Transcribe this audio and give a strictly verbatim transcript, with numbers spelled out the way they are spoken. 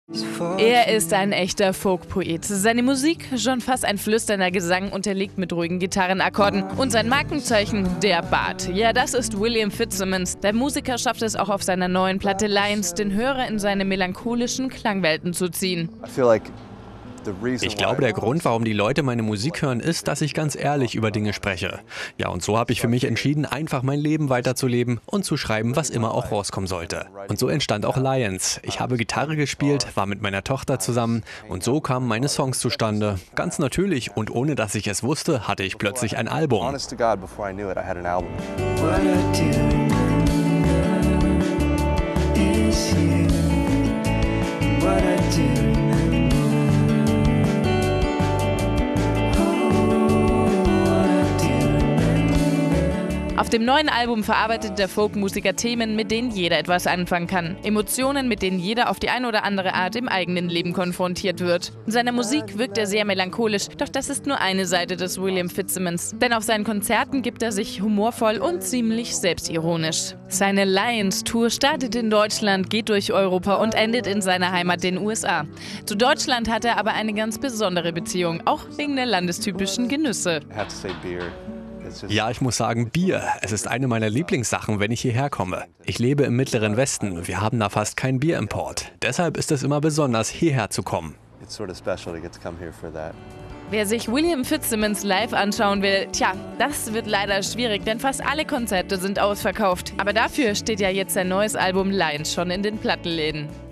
Er ist ein echter Folkpoet. Seine Musik, schon fast ein flüsternder Gesang, unterlegt mit ruhigen Gitarrenakkorden. Und sein Markenzeichen, der Bart. Ja, das ist William Fitzsimmons. Der Musiker schafft es auch auf seiner neuen Platte Lions, den Hörer in seine melancholischen Klangwelten zu ziehen. Ich glaube, der Grund, warum die Leute meine Musik hören, ist, dass ich ganz ehrlich über Dinge spreche. Ja, und so habe ich für mich entschieden, einfach mein Leben weiterzuleben und zu schreiben, was immer auch rauskommen sollte. Und so entstand auch Lions. Ich habe Gitarre gespielt, war mit meiner Tochter zusammen und so kamen meine Songs zustande. Ganz natürlich und ohne, dass ich es wusste, hatte ich plötzlich ein Album. Auf dem neuen Album verarbeitet der Folkmusiker Themen, mit denen jeder etwas anfangen kann. Emotionen, mit denen jeder auf die eine oder andere Art im eigenen Leben konfrontiert wird. In seiner Musik wirkt er sehr melancholisch, doch das ist nur eine Seite des William Fitzsimmons. Denn auf seinen Konzerten gibt er sich humorvoll und ziemlich selbstironisch. Seine Lions-Tour startet in Deutschland, geht durch Europa und endet in seiner Heimat, den U S A. Zu Deutschland hat er aber eine ganz besondere Beziehung, auch wegen der landestypischen Genüsse. Ja, ich muss sagen, Bier. Es ist eine meiner Lieblingssachen, wenn ich hierher komme. Ich lebe im Mittleren Westen. Wir haben da fast keinen Bierimport. Deshalb ist es immer besonders, hierher zu kommen. Wer sich William Fitzsimmons live anschauen will, tja, das wird leider schwierig, denn fast alle Konzerte sind ausverkauft. Aber dafür steht ja jetzt sein neues Album Lions schon in den Plattenläden.